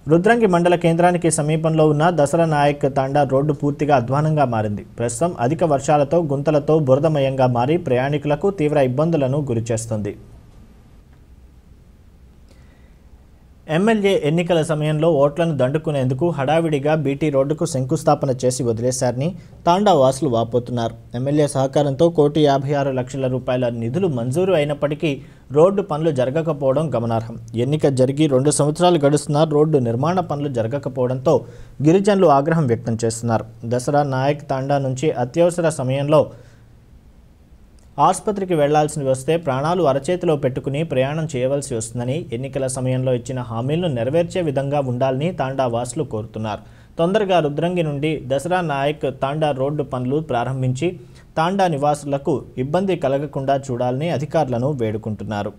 రుద్రంగి మండల కేంద్రానికి సమీపంలో ఉన్న దసరా నాయక్ తాండా రోడ్డు పూర్తిగా అధ్వానంగా మారింది. ప్రస్తుతం అధిక వర్షాలతో గుంతలతో బురదమయంగా మారి ప్రయాణికులకు తీవ్ర ఇబ్బందులను గురిచేస్తుంది. ఎమ్మెల్యే ఎన్నికల సమయంలో ఓట్లను దండుకునేందుకు హడావిడిగా బీటీ రోడ్డుకు శంకుస్థాపన చేసి వదిలేశారని తాండా వాసులు వాపోతున్నారు. ఎమ్మెల్యే సహకారంతో ₹156,00,000 రూపాయల నిధులు మంజూరు అయినప్పటికీ రోడ్డు పనులు జరగకపోవడం గమనార్హం. ఎన్నిక జరిగి 2 సంవత్సరాలు గడుస్తున్నా రోడ్డు నిర్మాణ పనులు జరగకపోవడంతో గిరిజనులు ఆగ్రహం వ్యక్తం చేస్తున్నారు. దసరా నాయక్ తాండా నుంచి అత్యవసర సమయంలో ఆసుపత్రికి వెళ్లాల్సి వస్తే ప్రాణాలు అరచేతిలో పెట్టుకుని ప్రయాణం చేయవలసి వస్తుందని, ఎన్నికల సమయంలో ఇచ్చిన హామీలను నెరవేర్చే విధంగా ఉండాలని తాండా వాసులు కోరుతున్నారు. తొందరగా రుద్రంగి నుండి దసరా నాయక్ తాండా రోడ్డు పనులు ప్రారంభించి తాండా నివాసులకు ఇబ్బంది కలగకుండా చూడాలని అధికారులను వేడుకుంటున్నారు.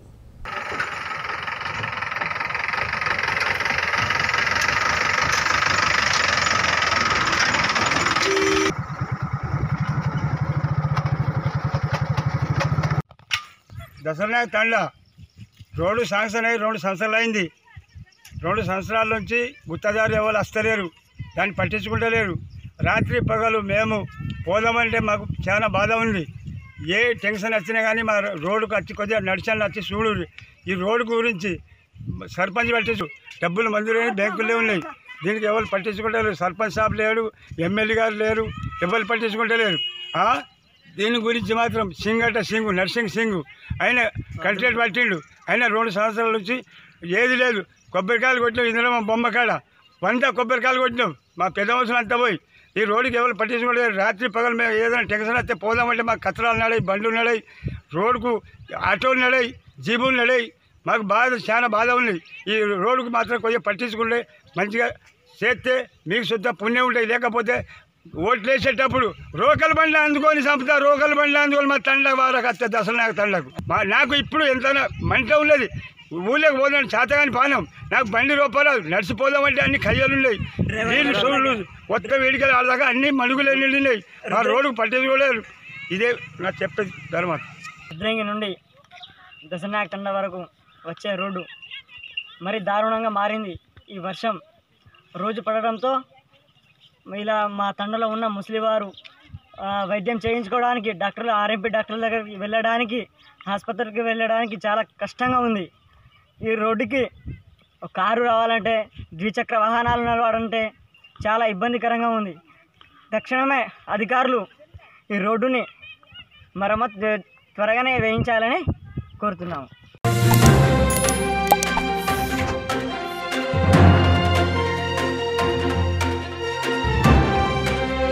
దసరా తండా రోడ్డు శాంక్షన్ అయ్యి 2 సంవత్సరాలు అయింది. 2 సంవత్సరాల నుంచి గుత్తదారు ఎవరు వస్తలేరు, దాన్ని పట్టించుకుంటలేరు. రాత్రి పగలు మేము పోదామంటే మాకు చాలా బాధ ఉంది. ఏ టెన్షన్ వచ్చినా కానీ మా రోడ్డుకు వచ్చి కొద్దిగా నడిచాను వచ్చి చూడు. ఈ రోడ్డు గురించి సర్పంచ్ పట్టించు, డబ్బులు మంజూరైన బ్యాంకులే ఉన్నాయి, దీనికి ఎవరు పట్టించుకుంటలేరు. సర్పంచ్ సాబ్ లేడు, ఎమ్మెల్యే గారు లేరు, ఎవరు పట్టించుకుంటలేరు. దీని గురించి మాత్రం నర్సింగ్ సింగ్ ఆయన కలెక్టరేట్ పట్టిండు. అయినా 2 సంవత్సరాల నుంచి ఏది లేదు. కొబ్బరికాయలు కొట్టినాం, ఇందులో బొమ్మ కాడ 100 కొబ్బరికాయలు కొట్టినాం. మా పెద్ద మనుషులు అంతా పోయి ఈ రోడ్డుకి ఎవరు పట్టించుకోలేదు. రాత్రి పగలు మేము ఏదైనా టెన్షన్ వస్తే పోదామంటే మాకు కచరాలు నడాయి, బండ్లు నడాయి, రోడ్డుకు ఆటోలు నడాయి, జీబులు నడాయి. మాకు చాలా బాధ ఉంది. ఈ రోడ్డుకు మాత్రం కొంచెం పట్టించుకుంటే మంచిగా చేస్తే మీకు శుద్ధ పుణ్యం ఉంటాయి. లేకపోతే ఓట్లు వేసేటప్పుడు రోకల్ బండ్లు అందుకొని చంపుతా, రోకల్ బండ్లు అందుకొని మా తండ్రి వారకు వస్తే దసరా నాకు తండ్రకు నాకు ఇప్పుడు ఎంత మంట ఉన్నది. ఊళ్ళోకి పోదాం చేతగాని పానం, నాకు బండి రూపాయలు నడిచిపోదామంటే అన్ని కయ్యలు ఉన్నాయి. నీళ్ళు సూళ్ళు కొత్త వేడికలు ఆడదాకా అన్ని మడుగులు నిండినాయి. ఆ రోడ్డుకు పట్టించుకోలేరు. ఇదే నాకు చెప్పేది ధర్మం. రుద్రంగి నుండి దసరా తండ వరకు వచ్చే రోడ్డు మరి దారుణంగా మారింది. ఈ వర్షం రోజు పడడంతో ఇలా మా తండలో ఉన్న ముస్లివారు వైద్యం చేయించుకోవడానికి ఆర్ఎంపీ డాక్టర్ల దగ్గరికి వెళ్ళడానికి, ఆసుపత్రికి వెళ్ళడానికి చాలా కష్టంగా ఉంది. ఈ రోడ్డుకి కారు రావాలంటే, ద్విచక్ర వాహనాలు నడవాలంటే చాలా ఇబ్బందికరంగా ఉంది. తక్షణమే అధికారులు ఈ రోడ్డుని మరమ్మతు త్వరగానే వేయించాలని కోరుతున్నాము.